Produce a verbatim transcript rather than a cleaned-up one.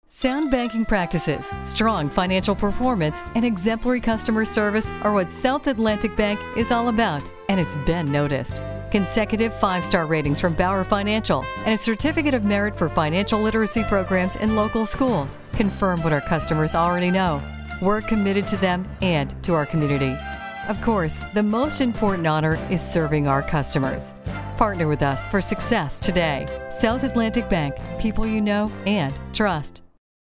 Sound banking practices, strong financial performance, and exemplary customer service are what South Atlantic Bank is all about, and it's been noticed. Consecutive five-star ratings from Bauer Financial and a certificate of merit for financial literacy programs in local schools confirm what our customers already know. We're committed to them and to our community. Of course, the most important honor is serving our customers. Partner with us for success today. South Atlantic Bank, people you know and trust.